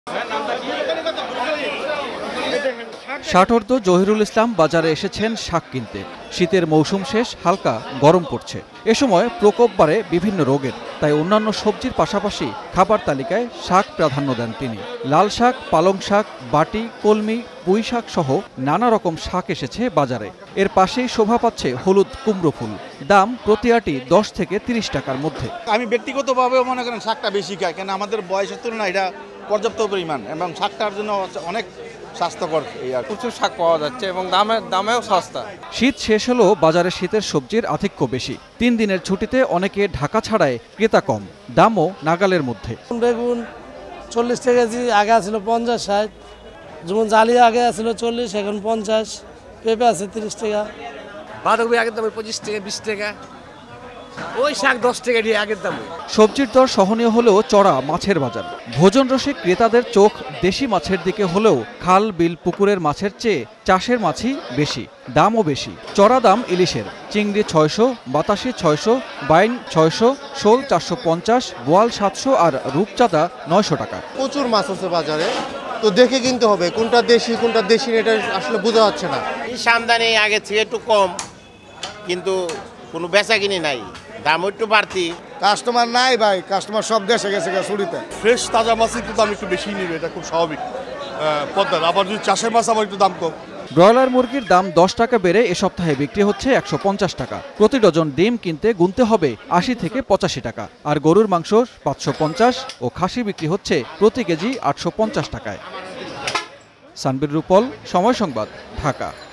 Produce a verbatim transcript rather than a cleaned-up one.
ষাটর্ধ জহিরুল ইসলাম বাজারে এসেছেন শাক কিনতে। শীতের মৌসুম শেষ, হালকা গরম পড়ছে। এ সময় প্রকোপ বাড়ে বিভিন্ন রোগের, তাই অন্যান্য সবজির পাশাপাশি খাবার তালিকায় শাক প্রাধান্য দেন তিনি। লাল শাক, পালং শাক, বাটি, কলমি, পুঁই শাক সহ নানা রকম শাক এসেছে বাজারে। এর পাশেই শোভা পাচ্ছে হলুদ কুমড়ো ফুল। দাম প্রতি আটি দশ থেকে তিরিশ টাকার মধ্যে। আমি ব্যক্তিগতভাবে মনে করেন শাকটা বেশি খাই, কেন আমাদের বয়সের তুলনায় এটা পর্যাপ্ত পরিমাণ এবং শাকটার জন্য অনেক স্বাস্থ্যকর। প্রচুর শাক পাওয়া যাচ্ছে এবং দামে দামেও সস্তা। শীত শেষ হলেও বাজারে শীতের সবজির আধিক্য বেশি। তিন দিনের ছুটিতে অনেকে ঢাকা ছাড়ায় ক্রেতা কম, দামও নাগালের মধ্যে। বেগুন চল্লিশ টাকা কেজি, আগে আছিল পঞ্চাশ ষাট। যেমন জালিয়া আগে আছিল চল্লিশ, এখন পঞ্চাশ। পেঁপে আছে তিরিশ টাকা। বাঁধাকপি আগের দামে পঁচিশ টাকা বিশ টাকা, ওই শাক দশ টাকা দিয়ে আগের দামে। সবজির দর সহনীয় হলেও চড়া মাছের বাজার। ভোজন রসিক ক্রেতাদের চোখ দেশি মাছের দিকে হলেও খাল, বিল, পুকুরের মাছের চেয়ে চাষের মাছই বেশি, দামও বেশি। চড়া দাম ইলিশের, চিংড়ি ছয়শো, বাতাসি ছয়শো, বাইন ছয়শো, শোল চারশো পঞ্চাশ, বোয়াল সাতশো আর রূপচাঁদা নয়শো টাকা। প্রচুর মাছ আছে বাজারে, তো দেখে কিনতে হবে কোনটা দেশি কোনটা দেশি এটা আসলে বোঝা যাচ্ছে না। এই আমদানি আগে থেকে একটু কম, কিন্তু কোনো বেচা কিনি নাই, দাম একটু বাড়তি। কাস্টমার নাই ভাই, কাস্টমার সব দেশে গেছে ছুটিতে। ফ্রেশ তাজা মাছ একটু দাম একটু বেশি নিবে, এটা খুব স্বাভাবিক পদ্মার। আবার যদি চাষের মাছ আবার একটু দাম কম। ব্রয়লার মুরগির দাম দশ টাকা বেড়ে এ সপ্তাহে বিক্রি হচ্ছে একশো পঞ্চাশ টাকা। প্রতি ডজন ডিম কিনতে গুনতে হবে আশি থেকে পঁচাশি টাকা। আর গরুর মাংস পাঁচশো পঞ্চাশ ও খাসি বিক্রি হচ্ছে প্রতি কেজি আটশো পঞ্চাশ টাকায়। সানবির রূপল, সময় সংবাদ, ঢাকা।